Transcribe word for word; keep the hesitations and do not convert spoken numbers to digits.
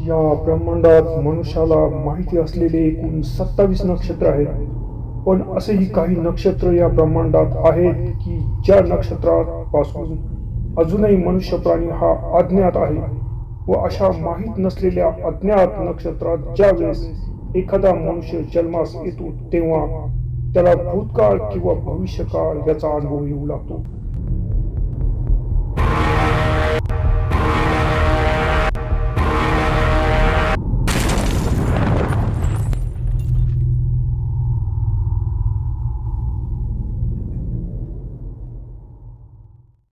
या ब्रह्मांडात मनुष्याला माहिती असलेले एकूण सत्तावीस नक्षत्र आहेत. पण असेही काही नक्षत्र या ब्रह्मांडात आहेत की ज्या नक्षत्रापासून अजूनही मनुष्य प्राणी हा अज्ञात आहे. व अशा माहीत नसलेल्या अज्ञात नक्षत्रात ज्या वेळेस एखादा मनुष्य जन्मास येतो तेव्हा त्याला भूतकाळ किंवा भविष्यकाळ याचा अनुभव येऊ लागतो.